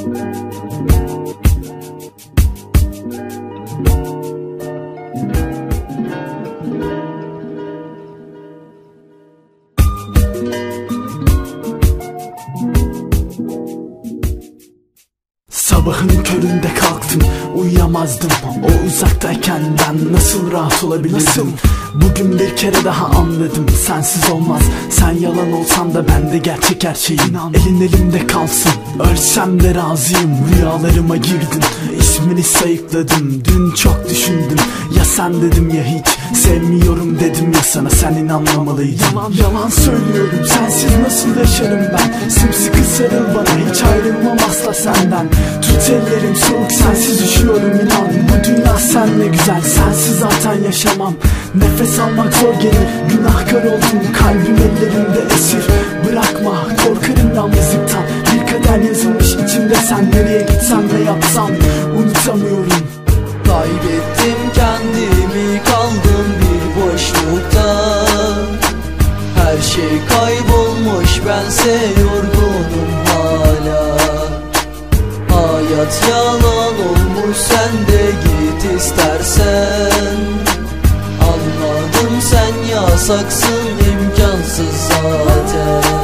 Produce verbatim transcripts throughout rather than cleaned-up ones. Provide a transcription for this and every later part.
Sabahın köründe kalktım, uyuyamazdım. O uzaktayken ben nasıl rahat olabilirdim? Bugün bir kere daha anladım, sensiz olmaz. Sen yalan olsan da ben de gerçek her şeyim. Elin elimde kalsın, ölsem de razıyım. Rüyalarıma girdin, ismini sayıkladım. Dün çok düşündüm, ya sen dedim ya hiç. Sevmiyorum dedim ya sana, sen inanmamalıydın. Yalan, yalan söylüyorum, sensiz nasıl yaşarım ben? Sımsıkı sarıl bana, hiç ayrılmam asla senden. Tut ellerim soğuk, sensiz üşüyorum inan. Bu dünya senle güzel, sensiz zaten yaşamam. Nefes almak zor gelir, günahkar oldum. Kalbim ellerimde esir, bırakma, korkarım yalnızlıktan. Bir kader yazılmış içimde, sen nereye gitsem ne yapsam unutamıyorum. Kaybettim kendimi, kaldım bir boşlukta. Her şey kaybolmuş, bense yorgunum hala. Hayat yalan olmuş, sen de git istersen. Anladım sen yasaksın, imkansız zaten.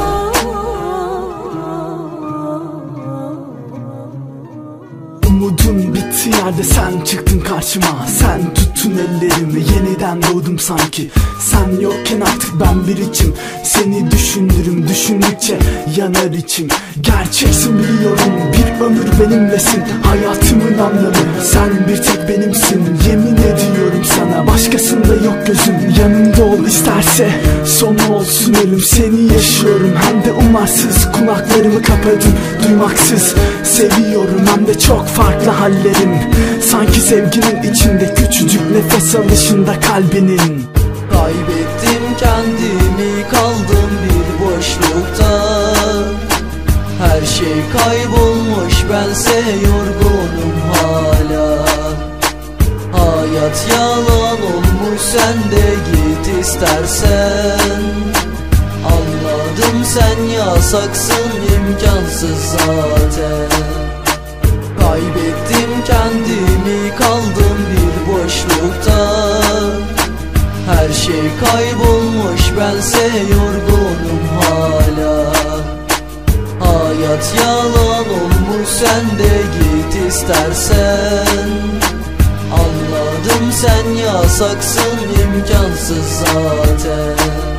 Umudum bitti yerde sen çıktın karşıma. Sen tuttun ellerimi, yeniden doğdum sanki. Sen yokken artık ben bir içim. Seni düşünürüm, düşündükçe yanar içim. Gerçeksin biliyorum, bir ömür benimlesin. Hayatımın anlamı, sen bir tek benimsin. Yemin ediyorum sana, başkasında yok gözüm. Yanımda ol isterse, sonu olsun ölüm. Seni yaşıyorum, hem de umarsız. Kulaklarımı kapadım, duymaksız. Seviyorum, hem de çok farklı hallerim. Sanki sevginin içinde, küçücük nefes alışında kalbinin. Kaybettim kendimi, kaldım bir boşlukta. Her şey kaybolmuş, bense yorgunum hala. Hayat yalan olmuş, sen de git istersen. Anladım sen yasaksın, imkansız zaten. Kaybettim kendimi, kaldım bir boşlukta. Her şey kaybolmuş, bense yorgunum hala. Hayat yalan olmuş, sen de git istersen. Anladım sen yasaksın, imkansız zaten.